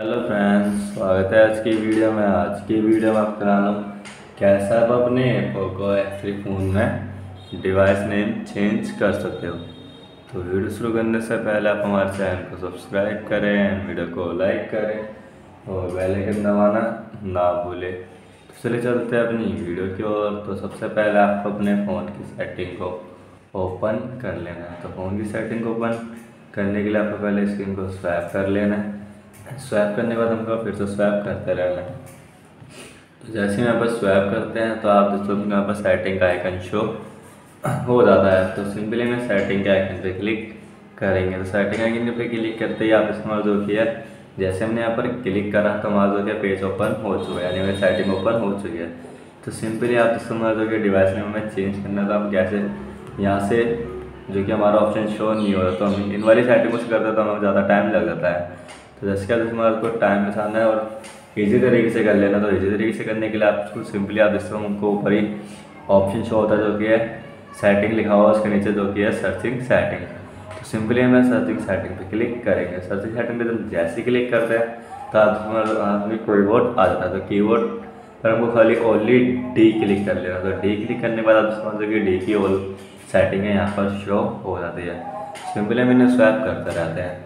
Hello friends, स्वागत है आज की वीडियो में। आज की वीडियो में आपको बता रहा हूँ कैसे आप अपने पोको X3 फ़ोन में डिवाइस नेम चेंज कर सकते हो। तो वीडियो शुरू करने से पहले आप हमारे चैनल को सब्सक्राइब करें, वीडियो को लाइक करें और बेल आइकन दबाना ना भूलें। तो चलिए चलते हैं अपनी वीडियो की ओर। तो सबसे पहले आपको अपने फ़ोन की सेटिंग को ओपन कर लेना है। तो फ़ोन की सेटिंग को ओपन करने के लिए आपको पहले स्क्रीन को स्वैप कर लेना है। स्वैप करने के बाद हमको फिर से स्वैप करते रहना है। तो जैसे ही यहाँ पर स्वैप करते हैं तो आप दोस्तों यहाँ पर सेटिंग का आइकन शो हो जाता है। तो सिंपली में सेटिंग के आइकन पे क्लिक करेंगे। तो सेटिंग आइकन पे क्लिक करते ही आप इसमें जो किया, जैसे हमने यहाँ पर क्लिक करा तो हमारा जो क्या पेज ओपन हो चुका है, यानी मेरी सेटिंग ओपन हो चुकी है। तो सिंपली आप इसमें जो कि डिवाइस नेम हमें चेंज करना था, हम कैसे यहाँ से जो कि हमारा ऑप्शन शो नहीं हो रहा, तो हम इन वाली सेटिंग कुछ करते तो हमें ज़्यादा टाइम लग जाता है। तो जैसे कि हमारे को टाइम बचाना है और इजी तरीके से कर लेना। तो इजी तरीके से करने के लिए आपको सिंपली आप इसको हमको ऊपर ही ऑप्शन शो होता है जो कि है सेटिंग लिखा हुआ, उसके नीचे जो कि है सर्चिंग सेटिंग। तो सिंपली हमें सर्चिंग सेटिंग पे क्लिक करेंगे। सर्चिंग सेटिंग पे जब जैसे क्लिक करते हैं तो हमें कीबोर्ड आ जाता है। तो कीबोर्ड पर हमको खाली ओनली डी क्लिक कर लेना। तो डी क्लिक करने के बाद आप समझ कि डी की ऑल सेटिंग है यहाँ पर शो हो जाती है। सिंपली हम इन्हें स्वैप करते रहते हैं।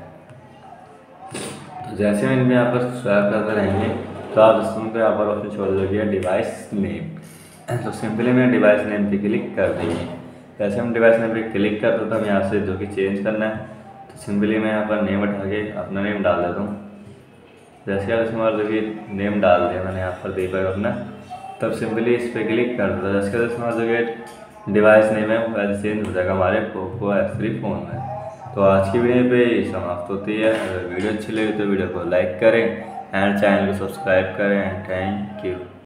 तो जैसे हम इनमें यहाँ पर स्वैप करते रहेंगे तो आप इसमें पे यहाँ पर ऑप्शन शो हो गया डिवाइस नेम। तो सिंपली मैं डिवाइस नेम पे क्लिक कर देंगे। जैसे हम डिवाइस नेम पे क्लिक करते हैं तो हम यहाँ से जो कि चेंज करना है, तो सिंपली मैं यहाँ पर नेम उठा के अपना नेम डाल देता हूँ। जैसे आप इसमें जो कि नेम डाल दिया मैंने यहाँ पर दीपक अपना, तब सिंपली इस पर क्लिक कर दो। जैसे इसमें जो कि डिवाइस नेम है वो चेंज हो जाएगा हमारे पोको X3 फ़ोन में। तो आज की वीडियो पे समाप्त होती है। अगर वीडियो अच्छी लगी तो वीडियो को लाइक करें एंड चैनल को सब्सक्राइब करें। Thank you.